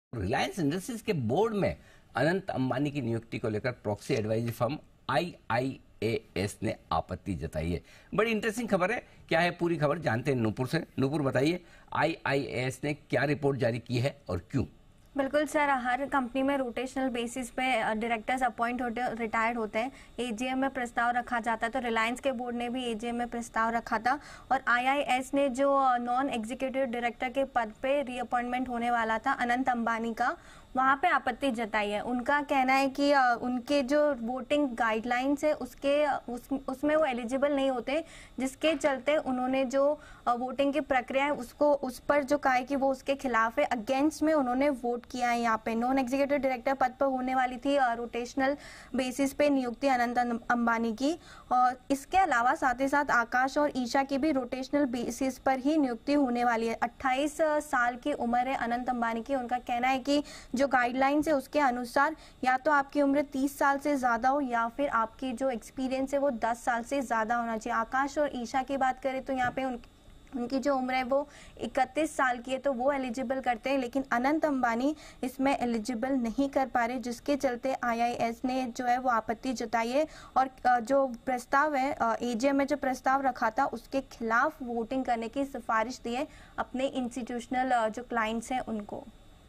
Reliance industries के board में अनंत अंबानी की नियुक्ति को लेकर प्रॉक्सी एडवाइजरी फर्म आईआईएएस ने आपत्ति जताई है। बड़ी इंटरेस्टिंग खबर है। क्या है पूरी खबर जानते हैं नूपुर से। नूपुर बताइए, आईआईएएस ने क्या रिपोर्ट जारी की है और क्यों? बिल्कुल सर, हर कंपनी में रोटेशनल बेसिस पे डायरेक्टर्स अपॉइंट होते रिटायर्ड होते हैं। एजीएम में प्रस्ताव रखा जाता है, तो रिलायंस के बोर्ड ने भी एजीएम में प्रस्ताव रखा था और आईआईएस ने जो नॉन एग्जीक्यूटिव डायरेक्टर के पद पे रीअपॉइंटमेंट होने वाला था अनंत अंबानी का, वहाँ पे आपत्ति जताई है। उनका कहना है कि उनके जो वोटिंग गाइडलाइंस है उसमें वो एलिजिबल नहीं होते, जिसके चलते उन्होंने जो वोटिंग की प्रक्रिया है उसको उस पर जो कहा है कि वो उसके खिलाफ है, अगेंस्ट में उन्होंने वोट किया है। यहाँ पे नॉन एग्जीक्यूटिव डायरेक्टर पद पर होने वाली थी रोटेशनल बेसिस पे नियुक्ति अनंत अंबानी की, और इसके अलावा साथ ही साथ आकाश और ईशा की भी रोटेशनल बेसिस पर ही नियुक्ति होने वाली है। 28 साल की उम्र है अनंत अंबानी की। उनका कहना है कि जो गाइडलाइंस है उसके अनुसार या तो आपकी उम्र 30 साल से ज्यादा हो या फिर आपकी जो एक्सपीरियंस है वो 10 साल से ज्यादा होना चाहिए। आकाश और ईशा की बात करें तो यहाँ पे उनकी जो उम्र है वो 31 साल की है, तो वो एलिजिबल करते हैं, लेकिन अनंत अंबानी इसमें एलिजिबल नहीं कर पा रहे, जिसके चलते आईआईएस ने जो है वो आपत्ति जताई है और जो प्रस्ताव है एजीएम में जो प्रस्ताव रखा था उसके खिलाफ वोटिंग करने की सिफारिश दी है अपने इंस्टीट्यूशनल जो क्लाइंट्स हैं उनको।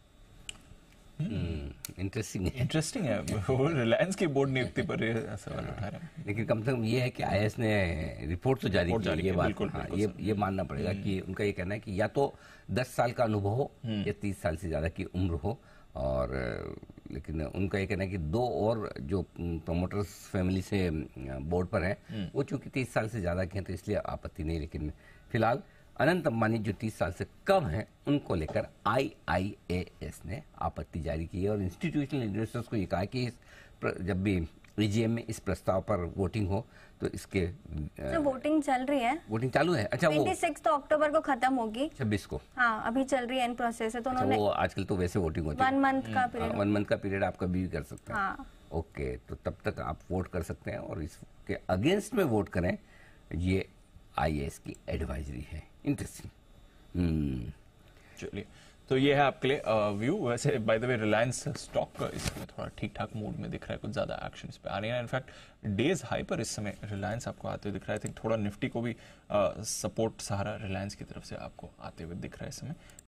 इंटरेस्टिंग है। वो रिलायंस की बोर्ड नियुक्ति पर सवाल उठा रहे हैं, लेकिन कम से कम ये है कि आईएएस ने रिपोर्ट तो जारी की। ये बात बिल्कुल, ये मानना पड़ेगा कि उनका ये कहना है कि या तो 10 साल का अनुभव हो या 30 साल से ज्यादा की उम्र हो, और लेकिन उनका ये कहना है कि दो और जो प्रमोटर्स फैमिली से बोर्ड पर हैं वो चूंकि 30 साल से ज्यादा के हैं तो इसलिए आपत्ति नहीं, लेकिन फिलहाल अनंत अंबानी जो 30 साल से कम हैं उनको लेकर आईआईएएस ने आपत्ति जारी की है और इंस्टीट्यूशनल इन्वेस्टर्स को ये कहा कि जब भी एजीएम में इस प्रस्ताव पर वोटिंग हो तो इसके तो वोटिंग चल रही है। वोटिंग चालू है। अच्छा, 26 अक्टूबर को खत्म होगी, 26 को। हाँ, अभी चल रही है इन प्रोसेस है। तो उन्होंने वो आजकल तो वैसे वोटिंग होती है 1 मंथ का पीरियड। 1 मंथ का पीरियड आप कभी भी कर सकते हैं। हाँ। ओके, तो तब तक आप वोट कर सकते हैं और इसके अगेंस्ट में वोट करें, ये आईएएस की एडवाइजरी है। इंटरेस्टिंग। चलिए, तो ये है आपके लिए व्यू। वैसे by the way Reliance stock इस समय थोड़ा ठीक ठाक मूड में दिख रहा है, कुछ ज्यादा एक्शन इस पे आ रही है। इनफैक्ट डेज हाई पर इस समय रिलायंस आपको आते हुए दिख रहा है। थोड़ा निफ्टी को भी सपोर्ट सहारा रिलायंस की तरफ से आपको आते हुए दिख रहा है इस समय।